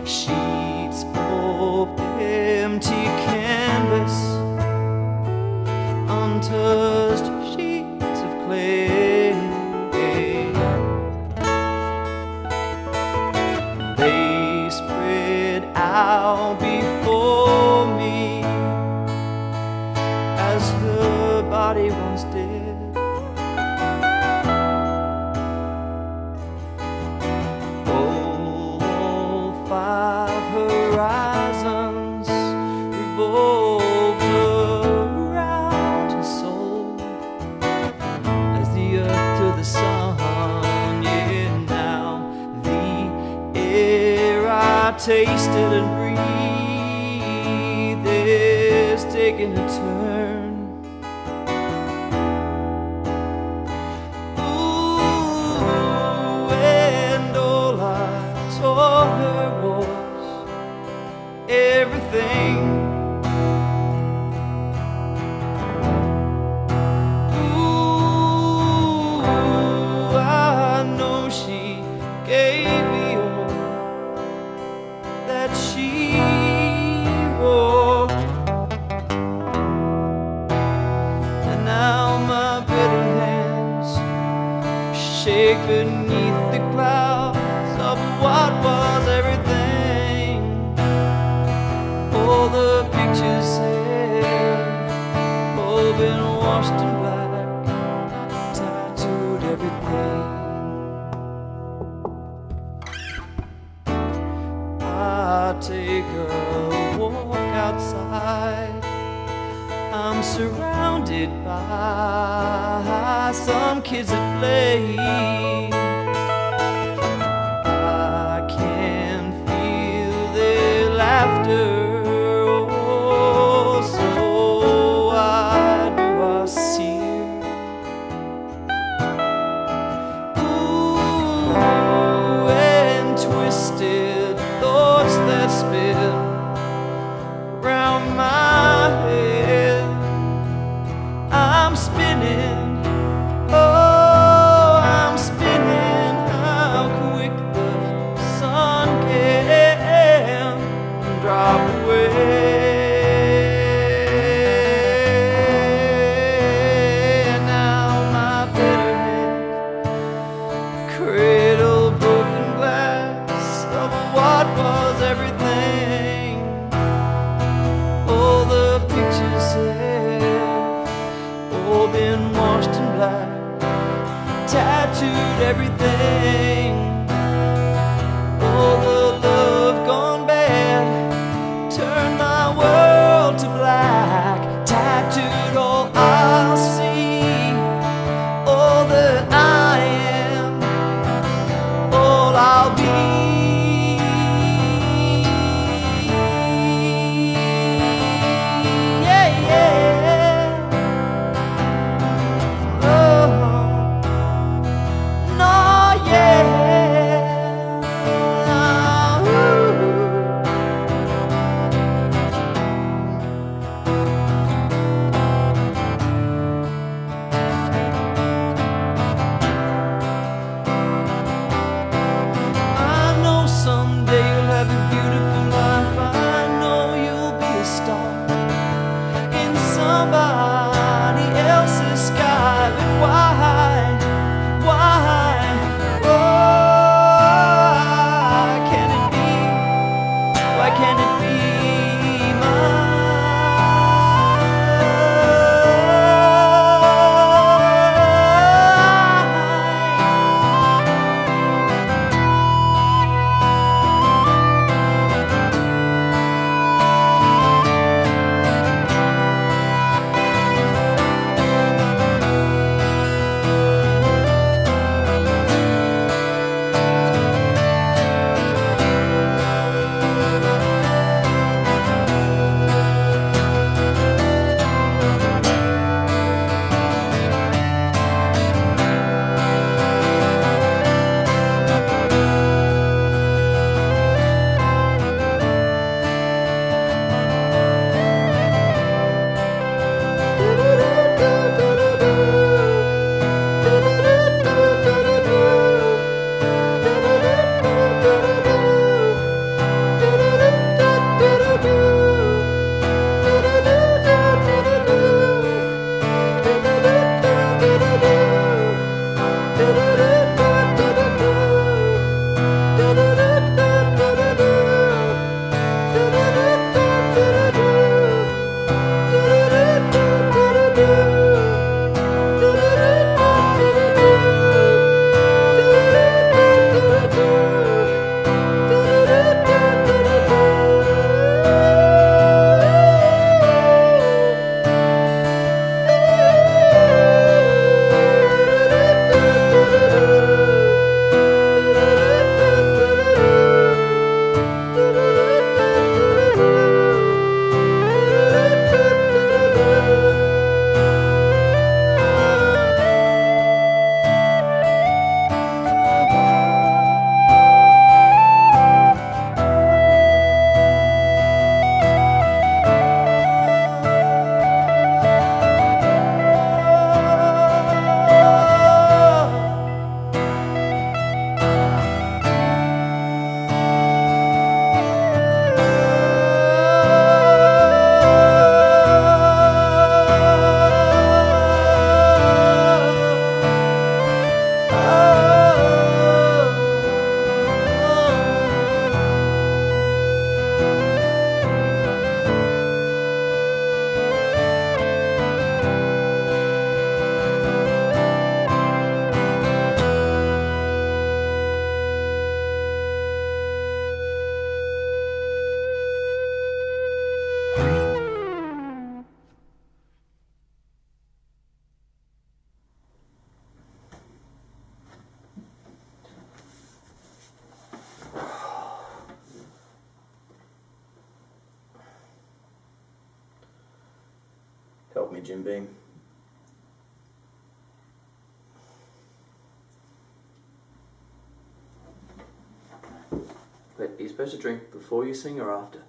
sheets of empty canvas, untouched sheets of clay. They spread out before me as her body runs dead. All 5 horizons revolved around her soul as the earth to the sun. Yeah, now the air I tasted and breathed is taking a turn. Ooh, and all I told her was everything. Ooh, I know she gave me all that she wore, and now my bitter hands shake beneath the clouds of what was everything. All the pictures have all been washed in black, tattooed everything. I take a walk outside. I'm surrounded by some kids that play. I can feel their laughter. Oh, so why do I see her? Ooh, and twisted thoughts that spin round my head. I'm spinning, oh, I'm spinning. Help me, Jim Beam. Wait, are you supposed to drink before you sing or after?